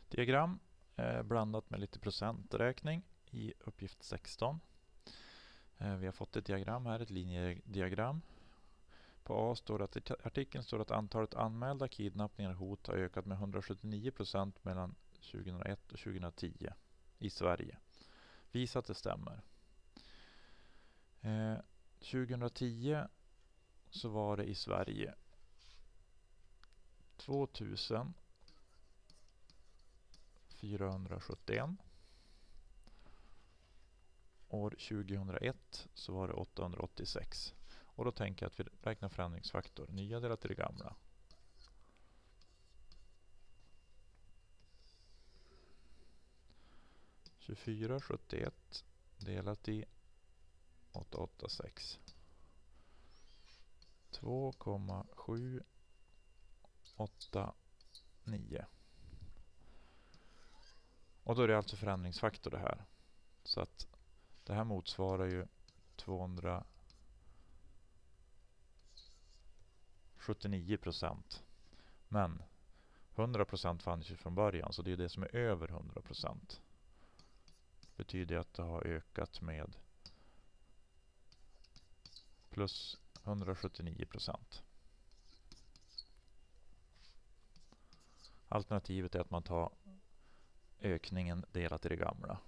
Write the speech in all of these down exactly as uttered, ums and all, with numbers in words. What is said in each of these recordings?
Diagram eh, blandat med lite procenträkning i uppgift sexton. Eh, vi har fått ett diagram här, ett linjediagram. På A står att i artikeln står att antalet anmälda kidnappningar och hot har ökat med hundrasjuttionio procent mellan tjugohundraett och tjugohundratio i Sverige. Visa att det stämmer. Eh, tjugohundratio så var det i Sverige tvåtusen fyrahundrasjuttioett. År tjugohundraett så var det åttahundraåttiosex. Och då tänker jag att vi räknar förändringsfaktor. Nya delat till det gamla. tjugofyra sjuttioett delat i åttahundraåttiosex. två komma sju åtta nio. Och då är det alltså förändringsfaktor det här. Så att det här motsvarar ju tvåhundrasjuttionio procent. Men hundra procent fanns ju från början, så det är det som är över hundra procent. Betyder att det har ökat med plus hundrasjuttionio procent. Alternativet är att man tar ökningen delat i det gamla.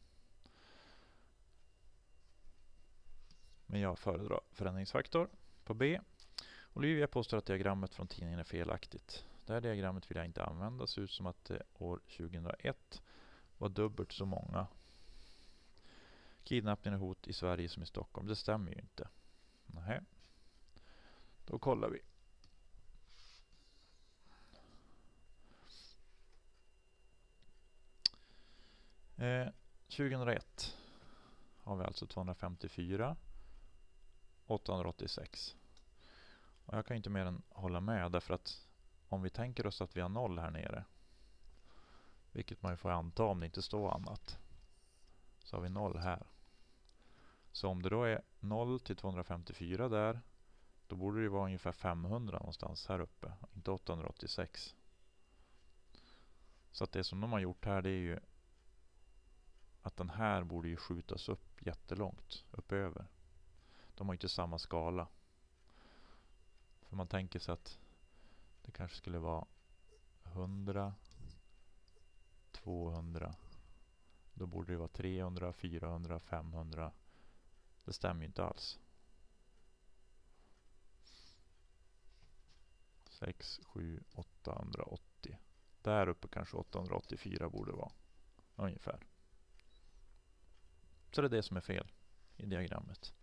Men jag föredrar förändringsfaktor på B. Olivia påstår att diagrammet från tidningen är felaktigt. Det här diagrammet vill jag inte använda. Det ser ut som att det år tjugohundraett var dubbelt så många kidnappningar och hot i Sverige som i Stockholm. Det stämmer ju inte. Nej. Då kollar vi. Eh, tjugohundraett har vi alltså tvåhundrafemtiofyra åttahundraåttiosex. Och jag kan inte mer än hålla med, därför att om vi tänker oss att vi har noll här nere, vilket man ju får anta om det inte står annat, så har vi noll här. Så om det då är noll till tvåhundrafemtiofyra där, då borde det vara ungefär femhundra någonstans här uppe, inte åttahundraåttiosex. Så att det som de har gjort här, det är ju att den här borde ju skjutas upp jättelångt uppöver. De har inte samma skala. För man tänker sig att det kanske skulle vara hundra, tvåhundra. Då borde det vara trehundra, fyrahundra, femhundra. Det stämmer ju inte alls. sex, sju, åttahundraåttio. Där uppe kanske åttahundraåttiofyra borde vara. Ungefär. Så det är det som är fel i diagrammet.